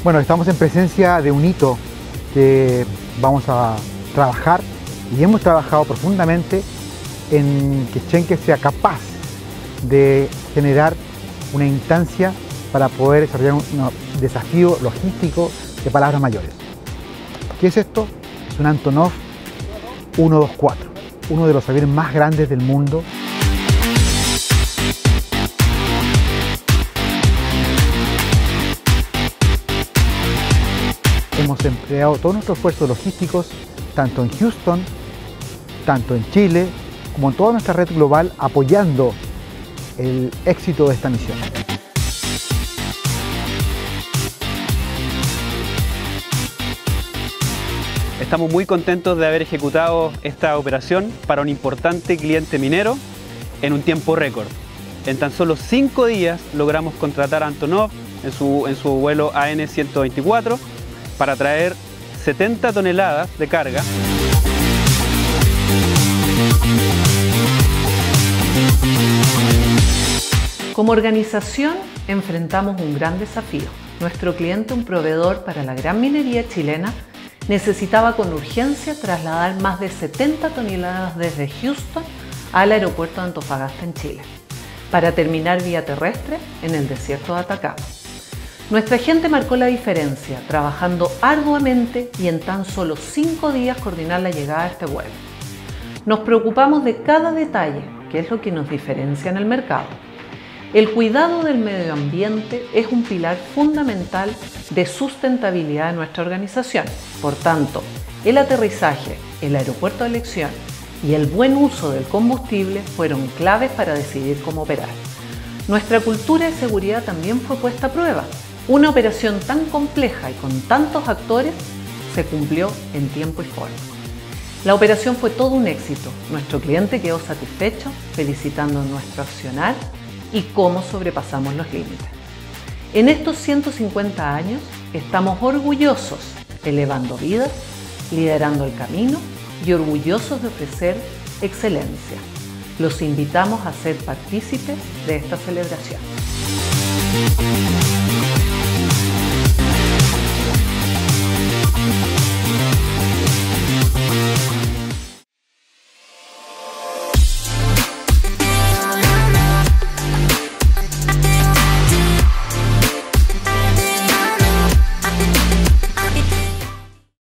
Bueno, estamos en presencia de un hito que vamos a trabajar y hemos trabajado profundamente en que Chenque sea capaz de generar una instancia para poder desarrollar un desafío logístico de palabras mayores. ¿Qué es esto? Es un Antonov 124, uno de los aviones más grandes del mundo. Hemos empleado todos nuestros esfuerzos logísticos, tanto en Houston, tanto en Chile, como en toda nuestra red global, apoyando el éxito de esta misión. Estamos muy contentos de haber ejecutado esta operación para un importante cliente minero en un tiempo récord. En tan solo 5 días logramos contratar a Antonov en su vuelo AN-124 para traer 70 toneladas de carga. Como organización enfrentamos un gran desafío. Nuestro cliente, un proveedor para la gran minería chilena, necesitaba con urgencia trasladar más de 70 toneladas desde Houston al aeropuerto de Antofagasta en Chile, para terminar vía terrestre en el desierto de Atacama. Nuestra gente marcó la diferencia, trabajando arduamente y en tan solo 5 días coordinar la llegada de este vuelo. Nos preocupamos de cada detalle, que es lo que nos diferencia en el mercado. El cuidado del medio ambiente es un pilar fundamental de sustentabilidad de nuestra organización. Por tanto, el aterrizaje, el aeropuerto de elección y el buen uso del combustible fueron claves para decidir cómo operar. Nuestra cultura de seguridad también fue puesta a prueba. Una operación tan compleja y con tantos actores se cumplió en tiempo y forma. La operación fue todo un éxito. Nuestro cliente quedó satisfecho, felicitando nuestro accionar y cómo sobrepasamos los límites. En estos 150 años estamos orgullosos, elevando vidas, liderando el camino y orgullosos de ofrecer excelencia. Los invitamos a ser partícipes de esta celebración.